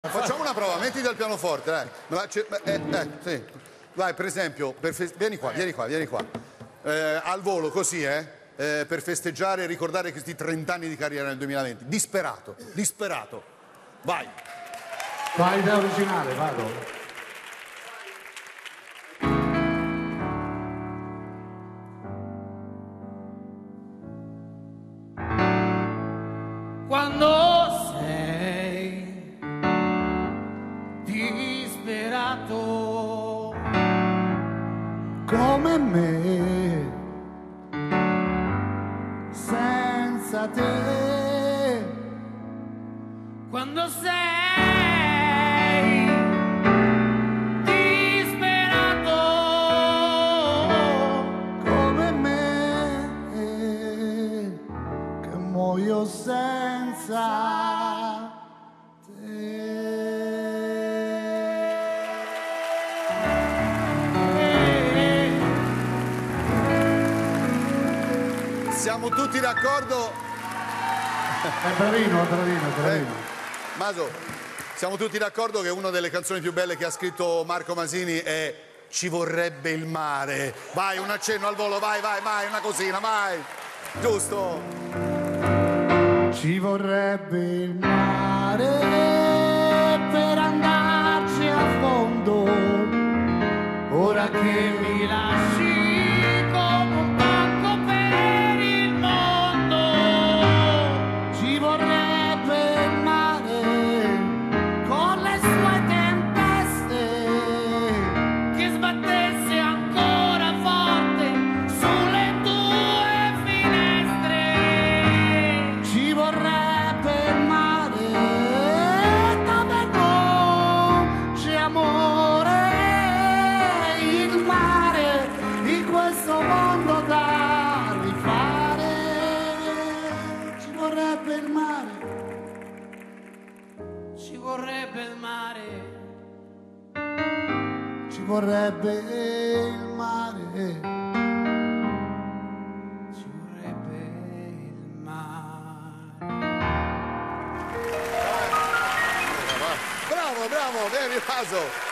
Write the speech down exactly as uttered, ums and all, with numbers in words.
Facciamo una prova, mettiti al pianoforte, dai. Eh, eh, sì. Vai, per esempio, per vieni qua, vieni qua, vieni qua. Eh, al volo, così, eh, eh, per festeggiare e ricordare questi trent'anni di carriera nel duemilaventi. Disperato, disperato. Vai. Vai, idea originale, vado. Quando sei disperato Come me, senza te, quando sei disperato come me, che muoio senza te. Siamo tutti d'accordo? È bravino, è bravino, è bravino. Eh, Maso, siamo tutti d'accordo che una delle canzoni più belle che ha scritto Marco Masini è Ci vorrebbe il mare. Vai, un accenno al volo, vai, vai, vai, una cosina, vai. Giusto? Ci vorrebbe il mare per andarci a fondo, ora che mi lasci come un pacco per il mondo. ci vorrebbe il mare con le sue tempeste, Che sbattesse ancora forte sulle tue finestre. ci vorrebbe il mare dove non c'è amore, il mare in questo mondo da rifare. Ci vorrebbe il mare. Ci vorrebbe il mare, Ci vorrebbe il mare, ci vorrebbe il mare. Bravo, bravo, vieni, Maso.